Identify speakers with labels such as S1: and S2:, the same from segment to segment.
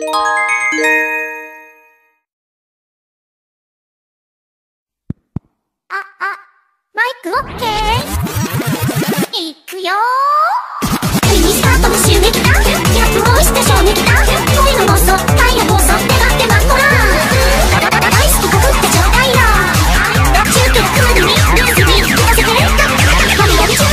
S1: マイクオッケー。いくよー。ミニスカートの襲撃だ。ギャップボイスで衝撃だ。恋の妄想、タイヤ暴走、願って待っとらん。大好きかぶってちょうだいよ。中継クールにルースに聞かせて。ハリガリ中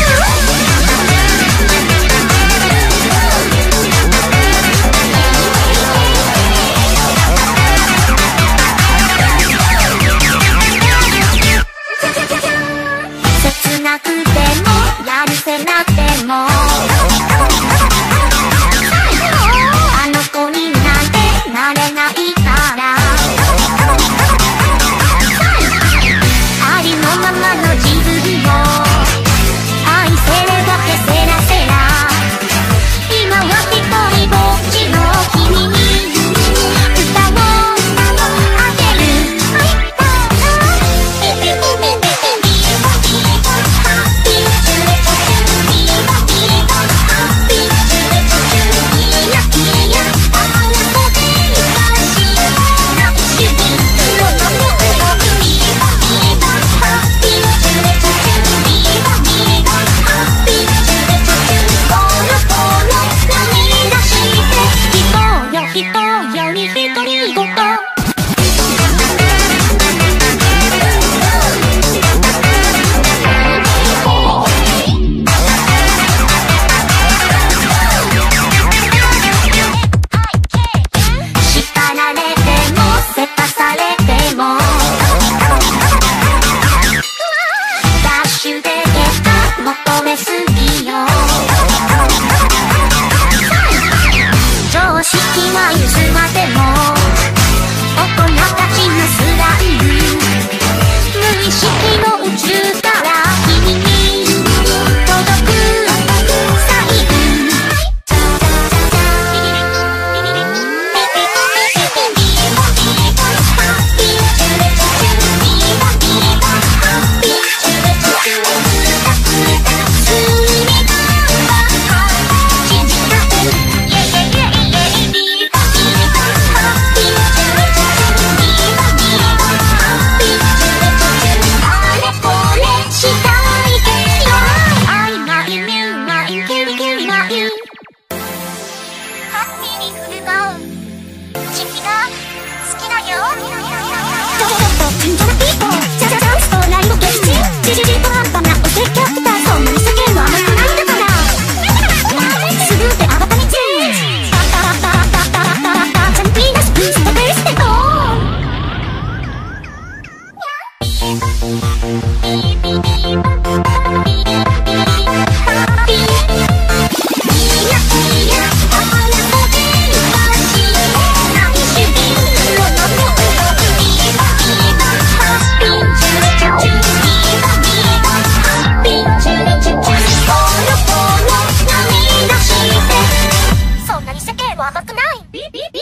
S1: 切なくてもやるせなくてもあの子になんてなれないからありのままの自分を愛せればけせらせら今は一人ぼっちの君に歌をあげるそんなに世間は甘くない。